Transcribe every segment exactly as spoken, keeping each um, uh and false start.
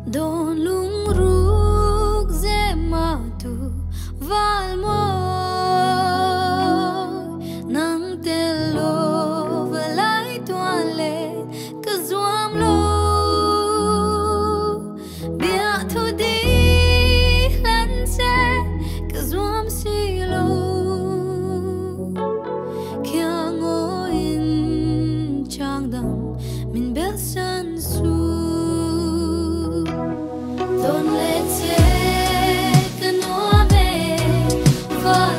Don lung ruk zema tu valmo nang telo velai tuale kazuam lo bia tu di lanse kazuam silo kiango in changdam min belsan su. Don't let it go me fall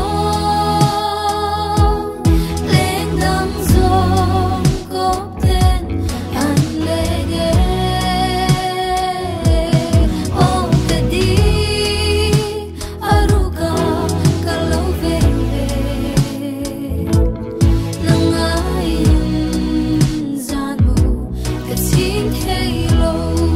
more leng dam zong kop ten an lege oh kadi aruka kalau veve nangain zanmu kasin halo.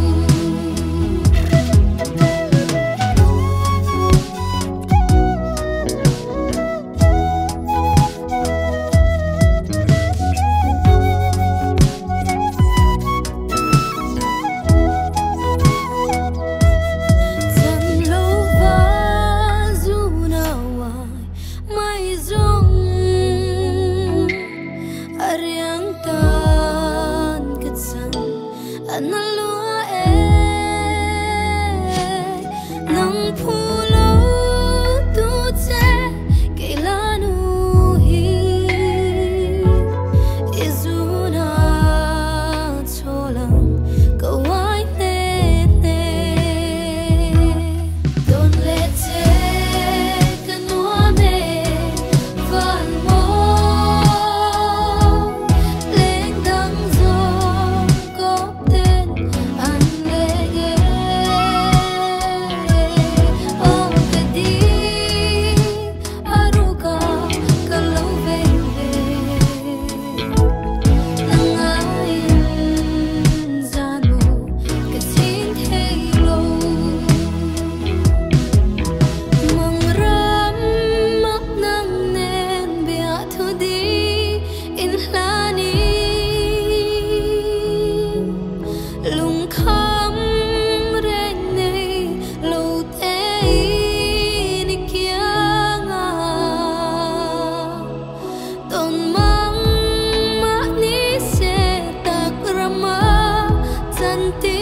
Nalua eh nang pulo tu che keilanu hi izuna cholang kawai ne ne. Don't let it go me fall more leng dang zong kop lung kham reng nei lo te ni kianga ton mang ma ni se tak rama chanti